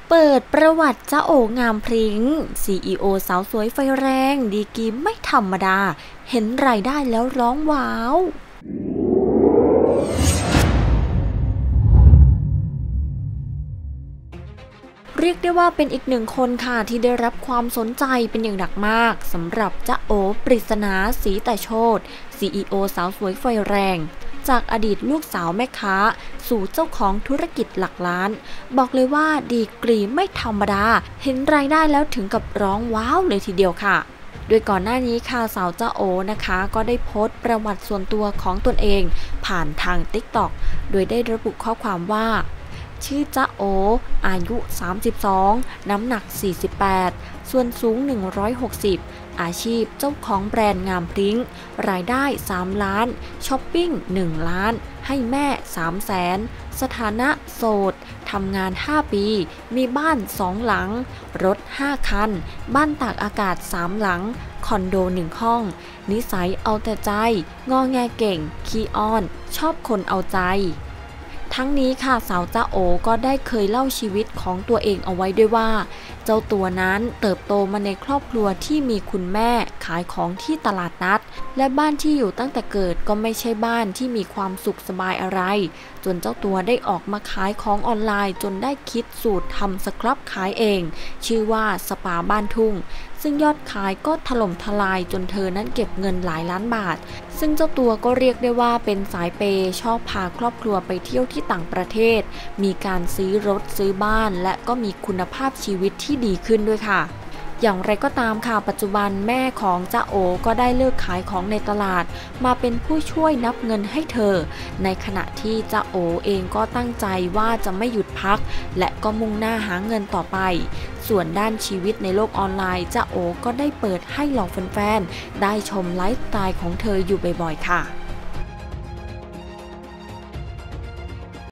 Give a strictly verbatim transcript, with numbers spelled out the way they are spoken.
เปิดประวัติจ๊ะโองามพริ้ง ซี อี โอ สาวสวยไฟแรงดีกรีไม่ธรรมดาเห็นรายได้แล้วร้องว้าวเรียกได้ว่าเป็นอีกหนึ่งคนค่ะที่ได้รับความสนใจเป็นอย่างหนักมากสำหรับจ๊ะโอปริศนาศรีแต่โชติ ซี อี โอ สาวสวยไฟแรงจากอดีตลูกสาวแม่ค้าสู่เจ้าของธุรกิจหลักล้านบอกเลยว่าดีกรีไม่ธรรมดาเห็นรายได้แล้วถึงกับร้องว้าวเลยทีเดียวค่ะโดยก่อนหน้านี้ค่ะสาวจ๊ะโอนะคะก็ได้โพสต์ประวัติส่วนตัวของตนเองผ่านทาง ติ๊กต็อก โดยได้ระบุข้อความว่าชื่อจ๊ะโออายุสามสิบสองน้ำหนักสี่สิบแปดส่วนสูงหนึ่งร้อยหกสิบอาชีพเจ้าของแบรนด์งามพริ้งรายได้สามล้านช้อปปิ้งหนึ่งล้านให้แม่สามแสนสถานะโสดทำงานห้าปีมีบ้านสองหลังรถห้าคันบ้านตากอากาศสามหลังคอนโดหนึ่งห้องนิสัยเอาแต่ใจงอแงเก่งขี้อ้อนชอบคนเอาใจทั้งนี้ค่ะสาวจ๊ะโอก็ได้เคยเล่าชีวิตของตัวเองเอาไว้ด้วยว่าเจ้าตัวนั้นเติบโตมาในครอบครัวที่มีคุณแม่ขายของที่ตลาดนัดและบ้านที่อยู่ตั้งแต่เกิดก็ไม่ใช่บ้านที่มีความสุขสบายอะไรจนเจ้าตัวได้ออกมาขายของออนไลน์จนได้คิดสูตรทำสครับขายเองชื่อว่าสปาบ้านทุ่งซึ่งยอดขายก็ถล่มทลายจนเธอนั้นเก็บเงินหลายล้านบาทซึ่งเจ้าตัวก็เรียกได้ว่าเป็นสายเปย์ชอบพาครอบครัวไปเที่ยวที่ต่างประเทศมีการซื้อรถซื้อบ้านและก็มีคุณภาพชีวิตที่ดีขึ้นด้วยค่ะอย่างไรก็ตามค่ะปัจจุบันแม่ของจ๊ะโอก็ได้เลิกขายของในตลาดมาเป็นผู้ช่วยนับเงินให้เธอในขณะที่จ๊ะโอเองก็ตั้งใจว่าจะไม่หยุดพักและก็มุ่งหน้าหาเงินต่อไปส่วนด้านชีวิตในโลกออนไลน์จ๊ะโอก็ได้เปิดให้เหล่าแฟนๆได้ชมไลฟ์สไตล์ของเธออยู่บ่อยๆค่ะ